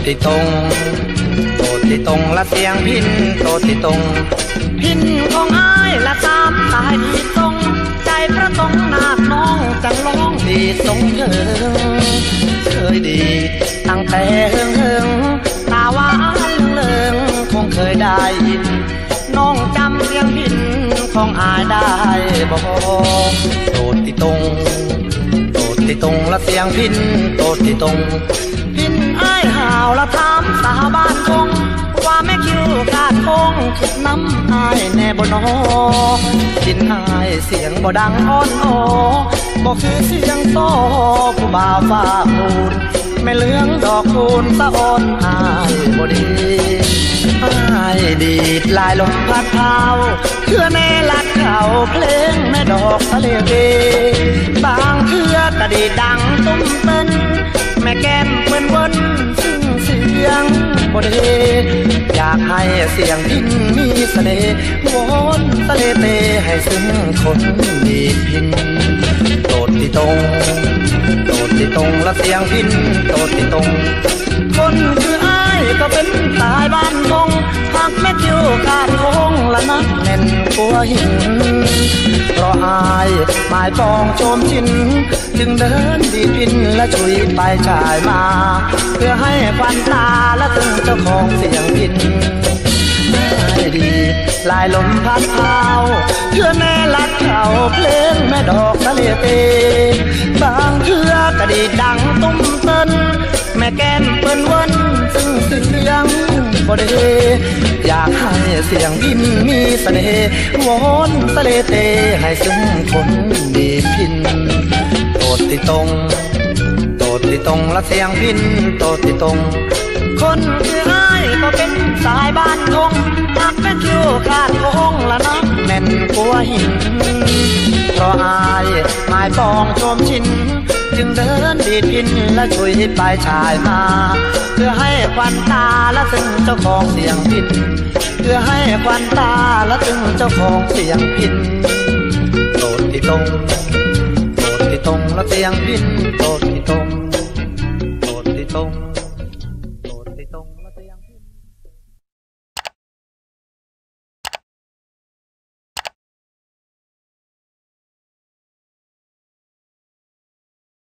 ติตรงโตติตรงละเสียงพินโตติตรงพินของอ้ายละตามตายดีตรงใจพระตรงนาคน้องจังร้องดีตรงเคยดีตั้งแต่เฮิงตาหวานเลิงคงเคยได้ยินน้องจำเสียงพินของอ้ายได้บ่โตติตรงโตติตรงละเสียงพินโตติตรงพินอ้ายห่าวละถามสาวบ้านคงว่าแม่คิวกาดคงคิดน้ำอ้ายแน่บ่นอพินอ้ายเสียงบ่ดังอ่อนโอบ่คือเสียงโตผู้บ่าวฟ้าปูนแม่เลื้องดอกคูณสะอ่อนอ้ายบ่ดีอ้ายดีดลายลมพัดเท้าเพื่อแน่ลัดเข่าเพลงแม่ดอกทะเลเกบางเทือกระดีดังตุ้มเต้นแม่แก้มเปิ้นเวิ้นซึ่งเสียงบ่ดีอยากให้เสียงพินมีเสน่ห์วอนทะเลเตให้ซึ้งคนดีพินโตติตรงโตติตรงละเสียงพินโตติตรงคนคืออ้ายก็เป็นตายบ้านคงหากแม่คิวขาดคงละนักแน่นกลัวหินเพราะอ้ายหมายปองโจมชินจึงเดินดีพินและชุยไปชายมาเพื่อให้ควันตาและตึงเจ้าของเสียงพินดีลายลมพัดเท้าเพื่อแม่ลัดเข่าเพลงแม่ดอกทะเลเตบางเทือกระดีดังตุ้มเต้นแม่แก้มเปิ้นเวิ้นซึ่งเสียงบ่ได้อยากให้เสียงพินมีเสน่ห์วอนทะเลเตให้ซึ้งคนดีพินโตติตรงโตติตรงละเสียงพินโตติตรงคนคืออ้ายก็เป็นสายบ้านคงหากแม่คิวขาดคงละนักแน่นกลัวหินเพราะอ้ายหมายปองโจมชินจึงเดินดีดพินและช่วยปลายชายมาเพื่อให้ควันตาและตึงเจ้าของเสียงพินเพื่อให้ควันตาและตึงเจ้าของเสียงพินโตติตรงโตติตรงและเสียงพินโตติตรงโตติตรง